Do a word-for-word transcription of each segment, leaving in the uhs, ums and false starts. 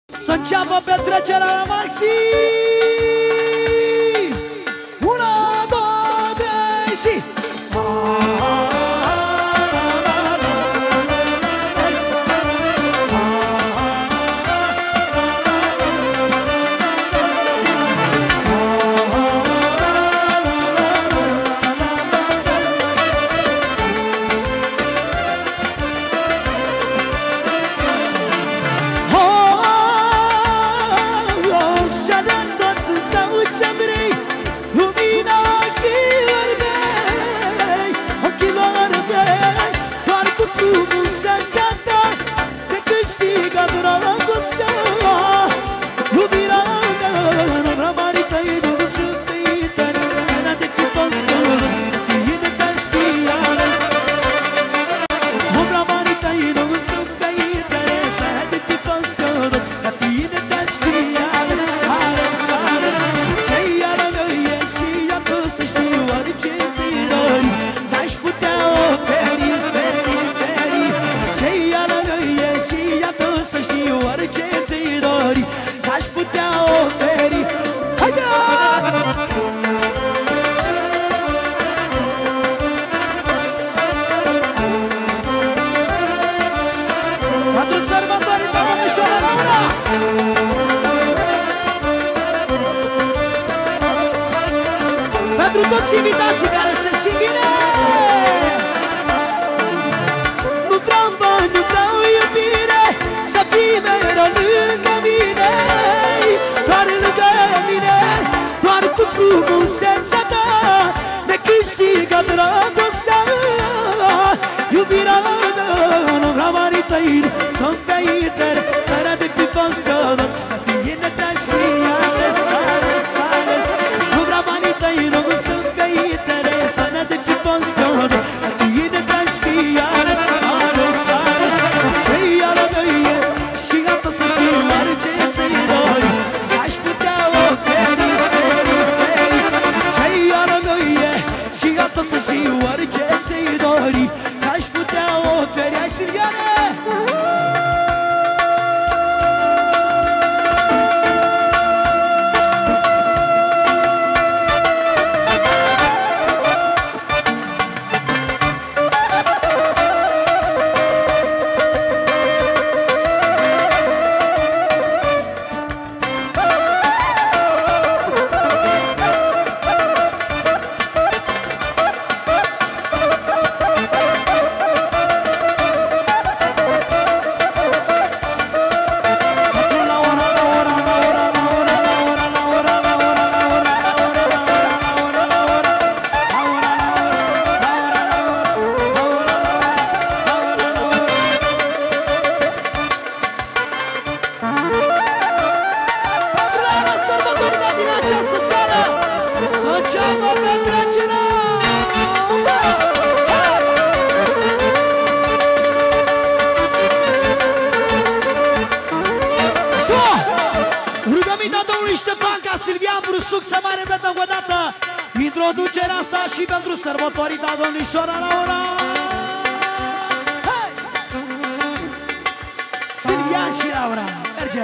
Să înceapă petrecerea la maxim. Una, două, trei și... Pentru toți invitații care se simt bine. Nu vreau bani, nu vreau iubire, să fii mereu lângă mine, doar lângă mine, doar cu frumusețea ta ne câștigă dragostea. Iubirea mea, nu vreau banii tăi, sunt pe inter, țara de fi făsătă, ca tine te-aș fi ales, ales, ales. Nu vreau banii tăi, nu sunt pe interes, țara de fi făsătă, ca tine te-aș fi ales, ales, ales. Ce-i ala mea e și gata să știu orice ți-i dori, ți-aș putea oferi, feri, feri. Ce-i ala mea e și gata să știu orice ți-i dori, ți-aș putea oferi. Hai, Silviane! Să mai repetăm o dată introducerea asta și pentru sărbătorii da domnișoara Laura. Hey! Silvian și Laura, merge!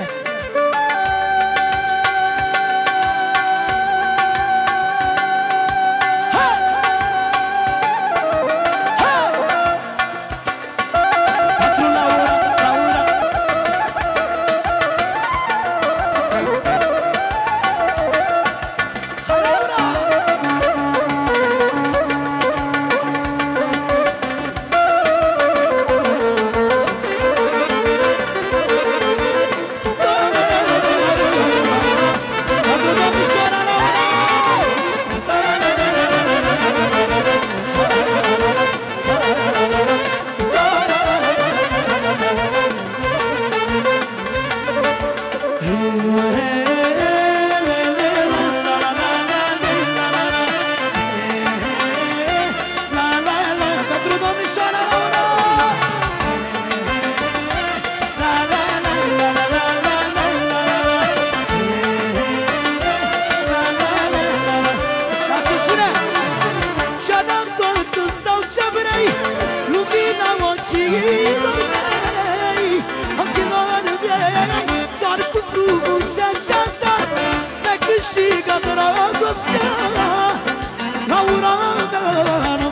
câștigat dragostea La ura mea